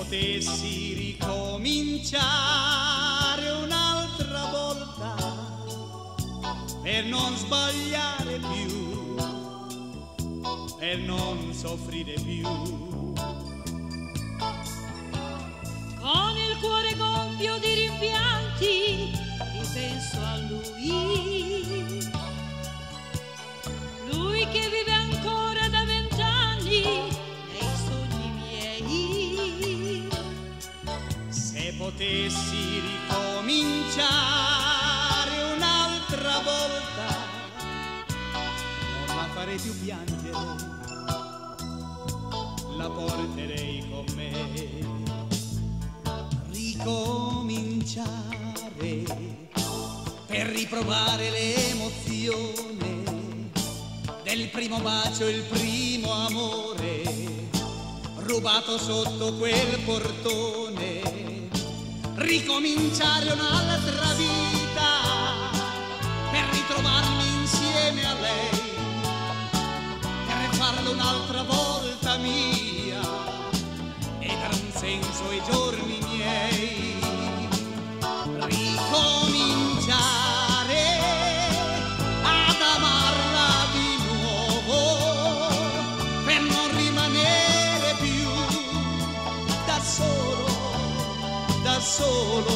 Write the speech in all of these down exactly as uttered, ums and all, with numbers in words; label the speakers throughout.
Speaker 1: potessi ricominciare un'altra volta per non sbagliare più, per non soffrire più,
Speaker 2: con il cuore gonfio di rimpianti ripenso a lui, lui che vive ancora da vent'anni nei sogni miei.
Speaker 1: Se potessi ricominciare un'altra volta non la farei più piangere, la porterei con me. Ricominciare per riprovare l'emozione del primo bacio, il primo amore rubato sotto quel portone. Ricominciare un'altra vita per ritrovarmi insieme a lei, per farlo un'altra volta mia e dare un senso ai giorni miei. Ricominciare ad amarla di nuovo per non rimanere più da solo, da solo.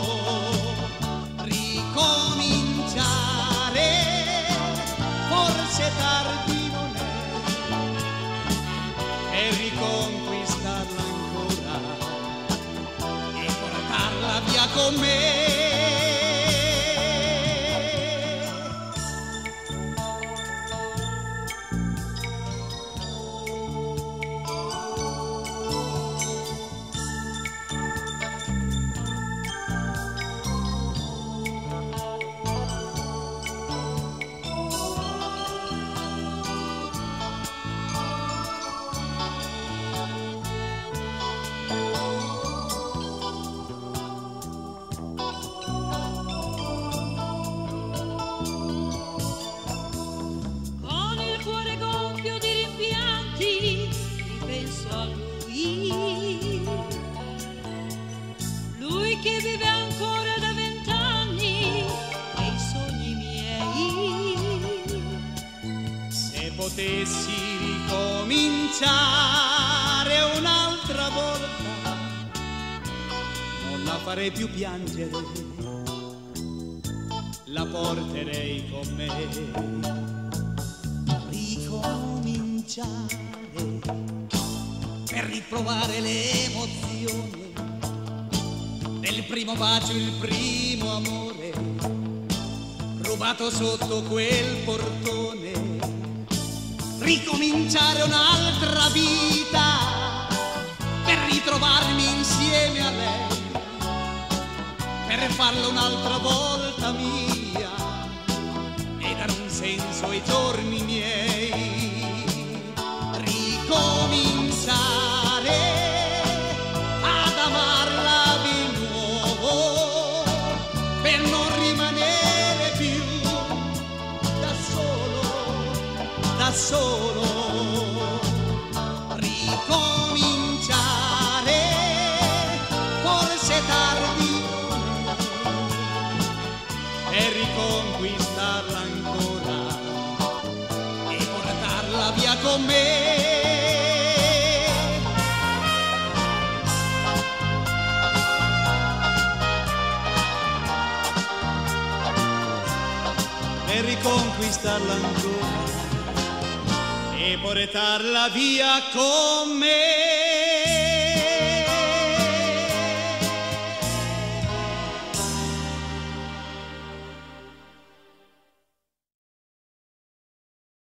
Speaker 1: Ricominciare, forse tardi non è, e riconquistarla ancora e portarla via con me.
Speaker 2: Che vive ancora da vent'anni nei sogni miei.
Speaker 1: Se potessi ricominciare un'altra volta non la farei più piangere, la porterei con me. Ricominciare per riprovare l'emozione del primo bacio, il primo amore rubato sotto quel portone. Ricominciare un'altra vita per ritrovarmi insieme a lei, per farlo un'altra volta mia e dare un senso ai giorni miei. Ricominciare ad amarla di nuovo per non rimanere più da solo, da solo. Ricominciare, forse tardi e riconquistarla ancora e portarla via con me. E riconquistarla ancora e portarla via con me.